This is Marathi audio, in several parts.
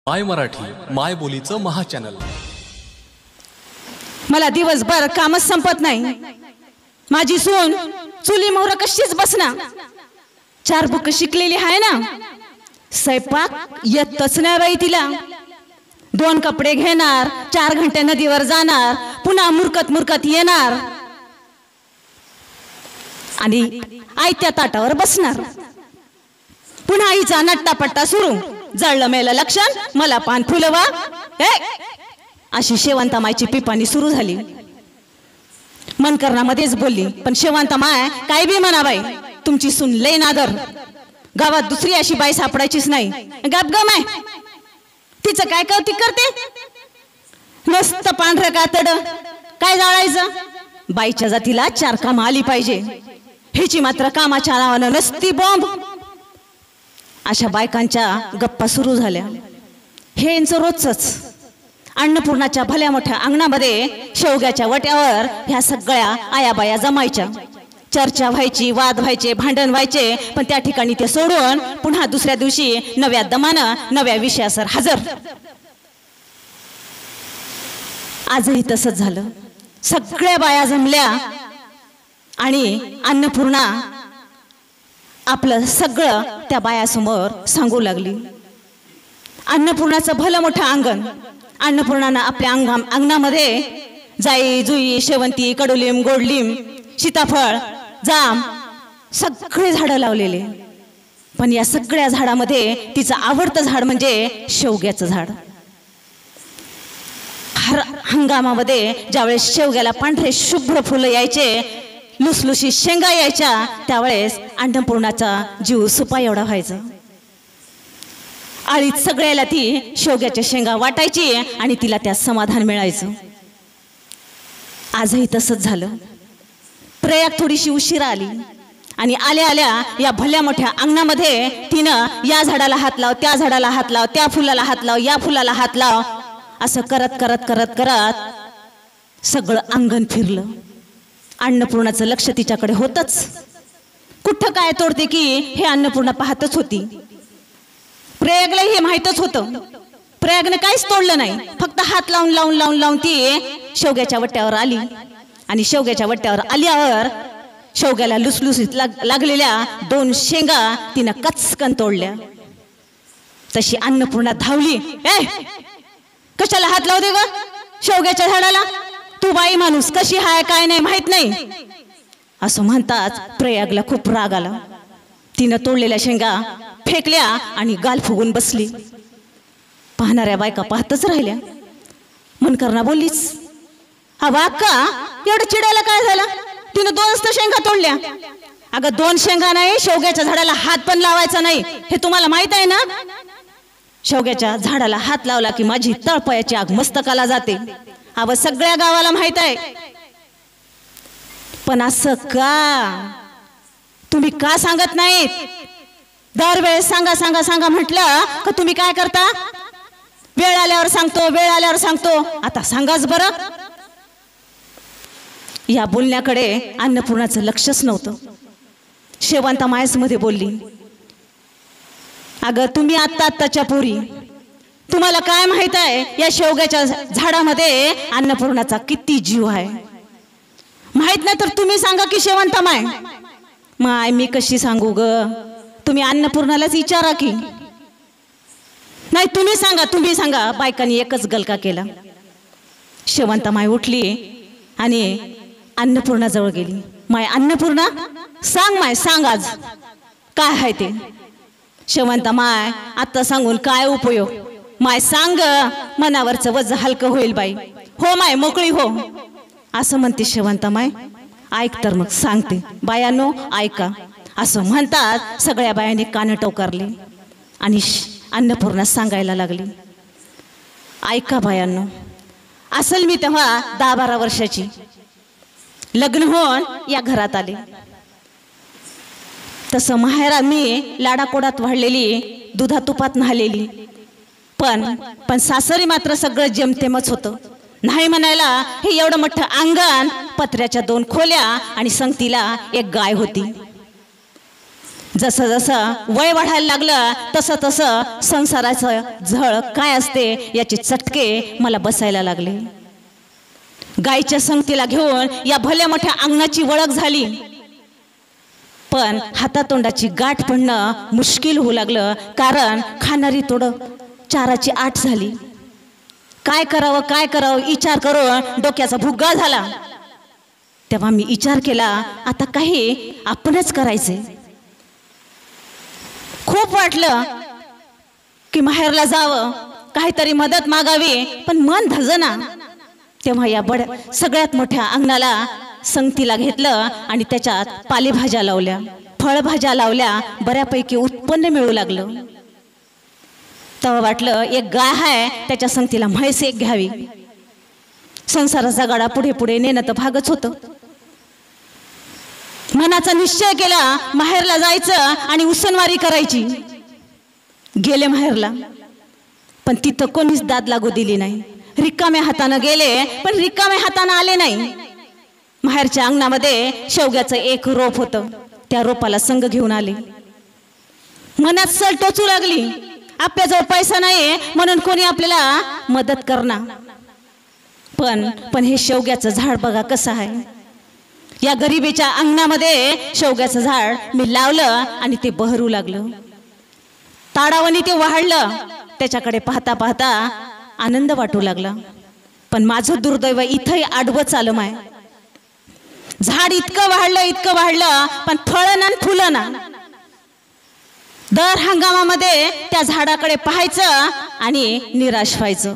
माय मराठी माय बोलीचं महाचॅनल। मला दिवसभर कामच संपत नाही। माझी सून चुली मोहर कशीच बसना। 4 बुक शिकलेली आहे ना, स्वयंपाक येतच नाही बाई तिला। 2 कपडे घेणार, 4 घंटे नदीवर जाणार, पुन्हा मुरकत मुरकत येणार आणि आयत्या ताटावर बसणार। पुन्हा आईचा नट्टापट्टा सुरू, जळलं मेलं लक्षण, मला पान फुलवा, अशी शेवंतामाईची पिपाणी सुरू झाली। मनकरणामध्येच बोलली, पण शेवंतामाय काय बी म्हणा बाई, तुमची सून लय नादर, गावात दुसरी अशी बाई सापडायचीच नाही। गपगम आहे, तिचं काय कौतिक करते, मस्त पांढरं कातड, काय जाळायचं। बाईच्या जातीला 4 काम आली पाहिजे, हिची मात्र कामाच्या नावानं नसती बॉम्ब। अशा बायकांच्या गप्पा सुरू झाल्या। हे यांचं रोजच। अन्नपूर्णाच्या भल्या मोठ्या अंगणामध्ये शेवग्याच्या वट्यावर ह्या सगळ्या आयाबाया जमायच्या। चर्चा व्हायची, वाद व्हायचे, भांडण व्हायचे, पण त्या ठिकाणी ते सोडून पुन्हा दुसऱ्या दिवशी नव्या दमानं नव्या विषयासर हजर। आजही तसंच झालं। सगळ्या बाया जमल्या आणि अन्नपूर्णा आपलं सगळं त्या बायासमोर सांगू लागली। अन्नपूर्णाचं भलं मोठं अंगण। अन्नपूर्णानं आपल्या अंगणामध्ये जाई, जुई, शेवंती, कडुलिंब, गोडलिंब, सीताफळ, जाम सगळे झाडं लावलेले। पण या सगळ्या झाडामध्ये तिचं आवडतं झाड म्हणजे शेवग्याचं झाड। हर हंगामामध्ये ज्यावेळेस शेवग्याला पांढरे शुभ्र फुलं यायचे, लुसलुशी शेंगा यायच्या, त्यावेळेस अन्नपूर्णाचा जीव सुपा एवढा व्हायचा। आळीत सगळ्याला ती शेवग्याच्या शेंगा वाटायची आणि तिला त्यात समाधान मिळायचं। आजही तसंच झालं। प्रयाग थोडीशी उशिरा आली आणि आल्या आल्या या भल्या मोठ्या अंगणामध्ये तिनं या झाडाला हात लाव, त्या झाडाला हात लाव, त्या फुलाला हात लाव, या फुलाला हात लाव, असं करत करत करत करत सगळं अंगण फिरलं। अन्नपूर्णाचं लक्ष तिच्याकडे होतच। कुठं काय तोडते की हे अन्नपूर्णा पाहतच होती। प्रयागला हे माहीतच होतं। प्रयागने काहीच तोडलं नाही, फक्त हात लावून लावून लावून लावून ती शेवग्याच्या वट्यावर आली आणि शेवग्याच्या वट्यावर आल्यावर शेवग्याला लुसलुसीत लागलेल्या 2 शेंगा तिनं कचकन तोडल्या। तशी अन्नपूर्णा धावली, कशाला हात लावू दे ग शेवग्याच्या झाडाला, तू बाई माणूस कशी हाय काय नाही माहित नाही, असं म्हणताच प्रयागला खूप राग आला। तिनं तोडलेल्या शेंगा फेकल्या आणि गाल फुगून बसली। पाहणाऱ्या बायका पाहतच राहिल्या। मनकरना बोललीच, अवा अक्का एवढं चिडायला काय झालं, तिनं 2च तर शेंगा तोडल्या। अगं 2 शेंगा नाही, शेवग्याच्या झाडाला हात पण लावायचा नाही, हे तुम्हाला माहित आहे ना। शेवग्याच्या झाडाला हात लावला की माझी तळपायाची आग मस्तकाला जाते, अव सगळ्या गावाला माहित आहे। पण असं का, तुम्ही का सांगत नाहीत? दरवेळेस सांगा सांगा सांगा म्हटलं का तुम्ही काय करता, वेळ आल्यावर सांगतो, वेळ आल्यावर सांगतो, आता सांगाच बरं। या बोलण्याकडे अन्नपूर्णाचं लक्षच नव्हतं। शेवंतामाईस मध्ये बोलली, अगं तुम्ही आत्ताच्या पोरी, तुम्हाला काय माहित आहे या शेवग्याच्या झाडामध्ये अन्नपूर्णाचा किती जीव आहे, माहित नाही तर तुम्ही सांगा की शेवंतामाई। माय मी कशी सांगू ग, तुम्ही अन्नपूर्णालाच विचारा की। नाही तुम्ही सांगा, तुम्ही सांगा। बायकांनी एकच गलका केला। शेवंतामाई उठली आणि अन्नपूर्णाजवळ गेली। माय अन्नपूर्णा सांग, माय सांग आज काय आहे ते। शेवंतामाय आता सांगून काय उपयोग, माय सांग, मनावरचं वज हलकं होईल बाई। हो माय मोकळी हो, असं म्हणते शेवंतामाय। ऐक तर मग सांगते, बायांनो ऐका, असं म्हणतात सगळ्या बायांनी कान टोकारले आणि अन्नपूर्णा सांगायला लागली, ऐका बायांनो, असल मी तेव्हा 10-12 वर्षाची, लग्न होऊन या घरात आले। तसं माहेरात मी लाडाकोडात वाढलेली, दुधा तुपात न्हालेली, पण सासरी मात्र सगळं जेमतेमच होतं। नाही म्हणायला हे एवढं मोठं अंगण, पत्र्याच्या 2 खोल्या आणि संगतीला एक गाय होती। जसं जसं वय वाढायला लागलं तसं तसं संसाराचं झळ काय असते याचे चटके मला बसायला लागले. गाईच्या संगतीला घेऊन या भल्या मोठ्या अंगणाची ओळख झाली, पण हातातोंडाची गाठ पडणं मुश्किल होऊ लागलं, कारण खाणारी तोडं चाराची आठ झाली. काय करावं विचार करून डोक्याचा भुग्गा झाला. तेव्हा मी विचार केला, आता काही आपणच करायचे. खूप वाटलं की माहेरला जावं, काहीतरी मदत मागावी, पण मन धजना. तेव्हा या सगळ्यात मोठ्या अंगणाला संगतीला घेतलं आणि त्याच्यात पालेभाज्या लावल्या, फळभाज्या लावल्या, बऱ्यापैकी उत्पन्न मिळू लागलं. तेव्हा वाटलं एक गाय आहे, त्याच्या संगतीला म्हैस एक घ्यावी. संसाराचा गाडा पुढे पुढे नेणं तर भागच होतं. मनाचा निश्चय केला, माहेरला जायचं आणि उसनवारी करायची. गेले माहेरला, पण तिथं कोणीच दाद लागू दिली नाही. रिकाम्या हातानं गेले, पण रिकाम्या हातानं आले नाही. माहेरच्या अंगणामध्ये शेवग्याचं एक रोप होतं, त्या रोपाला संग घेऊन आले. मनात सल टोचू लागली, आपल्याजवळ पैसा नाही म्हणून कोणी आपल्याला मदत करणार. पण हे शेवग्याचं झाड बघा कसं आहे. या गरिबीच्या अंगणामध्ये शेवग्याचं झाड मी लावलं आणि ते बहरू लागलं. ताडावणी ते वाढलं. त्याच्याकडे पाहता पाहता आनंद वाटू लागला. पण माझं दुर्दैव इथंही आडवंच आलं माय. झाड इतकं वाढलं, पण फळं ना फुलं ना. दर हंगामामध्ये त्या झाडाकडे पाहायचं आणि निराश व्हायचं.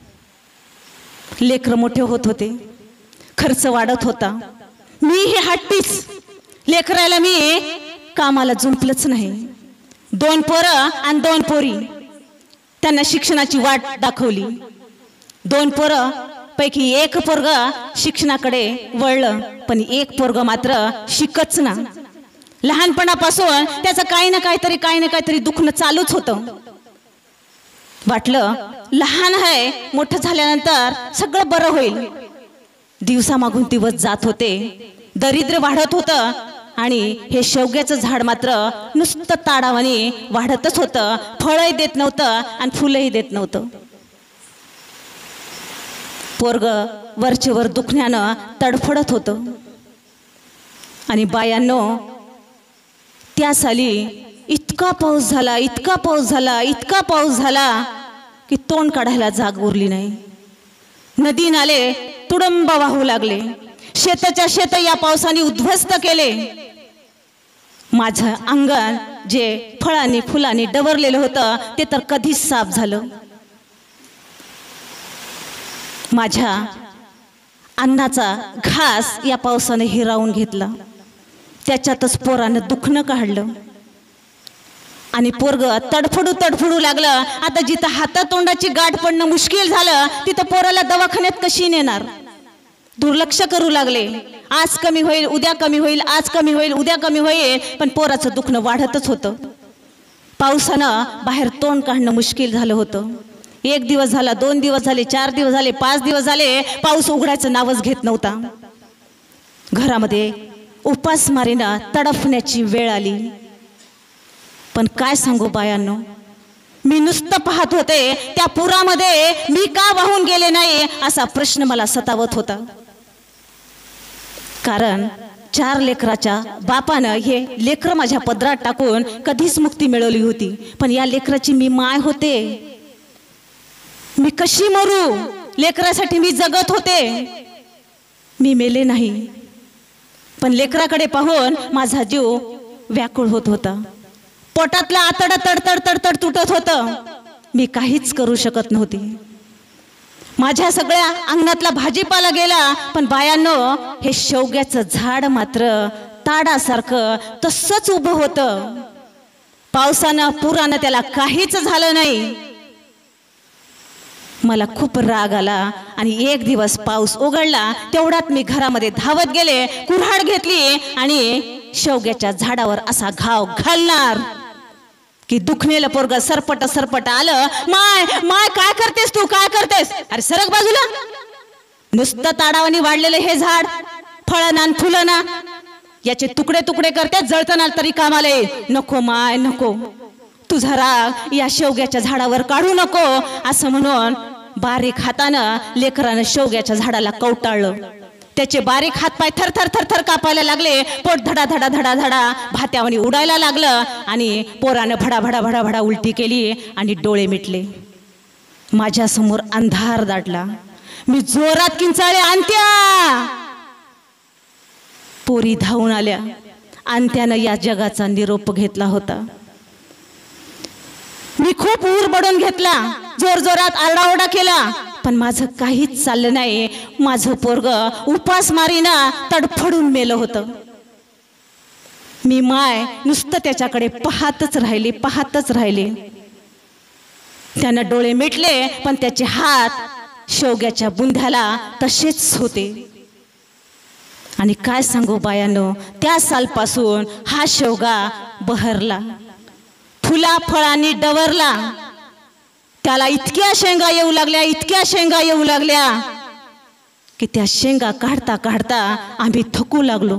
लेकरं मोठे होत होते, खर्च वाढत होता. मी हे हट्टीच, लेकराला मी कामाला जुंपलंच नाही. 2 पोरं आणि 2 पोरी, त्यांना शिक्षणाची वाट दाखवली. 2 पोरं पैकी एक पोरग शिक्षणाकडे वळलं, पण एक पोरग मात्र शिकच ना. लहानपणापासून त्याचं काही ना काहीतरी दुखणं चालूच होतं. वाटलं लहान आहे, मोठं झाल्यानंतर सगळं बरं होईल. दिवसामागून दिवस जात होते, दरिद्र वाढत होतं आणि हे शेवग्याचं झाड मात्र नुसतं ताडावानी वाढतच होतं. फळही देत नव्हतं आणि फुलंही देत नव्हतं. पोरग वरचेवर दुखण्यानं तडफडत होतं. आणि बायांनो, त्या साली इतका पाऊस झाला की तोंड काढायला जाग उरली नाही. नदी नाले तुडंब वाहू लागले. शेताच्या शेत या पावसाने उद्ध्वस्त केले. माझं अंगण जे फळांनी फुलांनी डवरलेलं होतं ते तर कधीच साफ झालं. माझ्या अन्नाचा घास या पावसाने हिरावून घेतला. त्याच्यातच पोरानं दुखणं काढलं आणि पोरग तडफडू लागलं. आता जिथं हातातोंडाची गाठ पडणं मुश्किल झालं, तिथं पोराला दवाखान्यात कशी नेणार. दुर्लक्ष करू लागले. आज कमी होईल, उद्या कमी होईल, आज कमी होईल, उद्या कमी होईल, पण पोराचं दुखणं वाढतच होतं. पावसानं बाहेर तोंड काढणं मुश्किल झालं होतं. 1 दिवस झाला, 2 दिवस झाले, 4 दिवस झाले, 5 दिवस झाले, पाऊस उघडायचं नावच घेत नव्हता. घरामध्ये उपासमारीनं तडफण्याची वेळ आली. पण काय सांगू बायांनो, मी नुसतं पाहत होते. त्या पुरामध्ये मी का वाहून गेले नाही असा प्रश्न मला सतावत होता. कारण 4 लेकराच्या बापानं हे लेकर माझ्या पदरात टाकून कधीच मुक्ती मिळवली होती. पण या लेकराची मी माय होते. मी कशी मरू? लेकरासाठी मी जगत होते. मी मेले नाही, पण लेकराकडे पाहून माझा जीव व्याकुळ होत होता. पोटातला आतडा तडतड तुटत होतं. मी काहीच करू शकत नव्हती. माझ्या सगळ्या अंगणातला भाजीपाला गेला, पण बायांनो, हे शेवग्याचं झाड मात्र ताडासारखं तसंच उभं होतं. पावसानं पुरानं त्याला काहीच झालं नाही. मला खूप राग आला आणि 1 दिवस पाऊस उघडला. तेवढ्यात मी घरामध्ये धावत गेले, कुऱ्हाड घेतली आणि शेवग्याच्या झाडावर असा घाव घालणार की दुखणेलं पोरग सरपट आलं. माय काय करतेस तू, काय करतेस? अरे सरक बाजूला. नुसतं ताडावानी वाढलेलं हे झाड, फळं ना फुलं ना, याचे तुकडे तुकडे करते, जळतनाल तरी कामाला येईल. नको माय नको, तुझा राग या शेवग्याच्या झाडावर काढू नको असं म्हणून बारीक हातानं लेकरानं शेवग्याच्या झाडाला कवटाळलं. त्याचे बारीक हातपाय थरथर थरथर कापायला लागले. पोट धडा धडा धडा धडा भात्यावानी उडायला लागलं आणि पोरानं भडा भडा भडा भडा उलटी केली आणि डोळे मिटले. माझ्यासमोर अंधार दाटला. मी जोरात किंचाळले, अंत्या. पोरी धावून आल्या. अंत्यानं या जगाचा निरोप घेतला होता. मी खूप ऊर बडून घेतला, जोर जोरात आरडाओरडा केला, पण माझं काहीच चाललं नाही. माझं पोरग उपासमारीनं तडफडून मेलं होतं. मी माय नुसतं त्याच्याकडे पाहतच राहिले. त्यानं डोळे मिटले, पण त्याचे हात शेवग्याच्या बुंध्याला तसेच होते. आणि काय सांगू बायानो, त्या सालपासून हा शेवगा बहरला, फुला फळांनी डवरला. त्याला इतक्या शेंगा येऊ लागल्या की त्या शेंगा काढता काढता आम्ही थकू लागलो.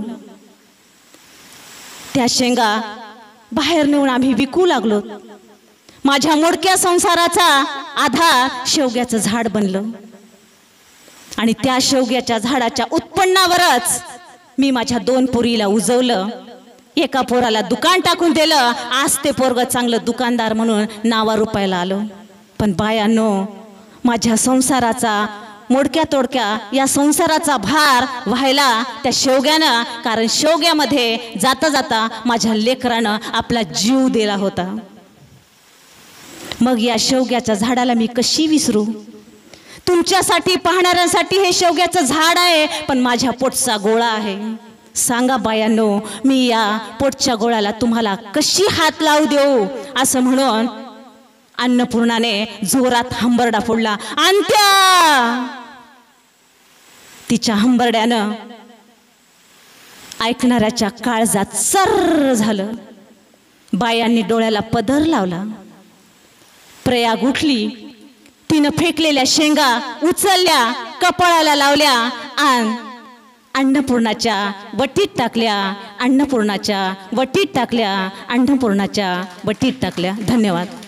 त्या शेंगा बाहेर नेऊन आम्ही विकू लागलो. माझ्या मोडक्या संसाराचा आधार शेवग्याचं झाड बनलं. आणि त्या शेवग्याच्या झाडाच्या उत्पन्नावरच मी माझ्या 2 पोरीला उजवलं. एका पोराला दुकान टाकून दिलं. आज ते पोरग चांगलं दुकानदार म्हणून नावा रुपायला आलो. पण बायानो, माझ्या संसाराचा मोडक्या तोडक्या या संसाराचा भार व्हायला त्या शेवग्यानं, कारण शेवग्यामध्ये जाता जाता माझ्या लेकरानं आपला जीव दिला होता. मग या शेवग्याच्या झाडाला मी कशी विसरू? तुमच्यासाठी पाहणाऱ्यांसाठी हे शेवग्याचं झाड आहे, पण माझ्या पोटचा गोळा आहे. सांगा बायांनो, मी या पोटच्या गोळ्याला तुम्हाला कशी हात लावू देऊ? असं म्हणून अन्नपूर्णाने जोरात हंबरडा फोडला, अंत्या. तिच्या हंबरड्यानं ऐकणाऱ्याच्या काळजात सर्र झालं. बायांनी डोळ्याला पदर लावला. प्रयाग उठली. तिनं फेकलेल्या शेंगा उचलल्या, कपाळाला लावल्या आणि अन्नपूर्णाच्या वटीत टाकल्या. धन्यवाद.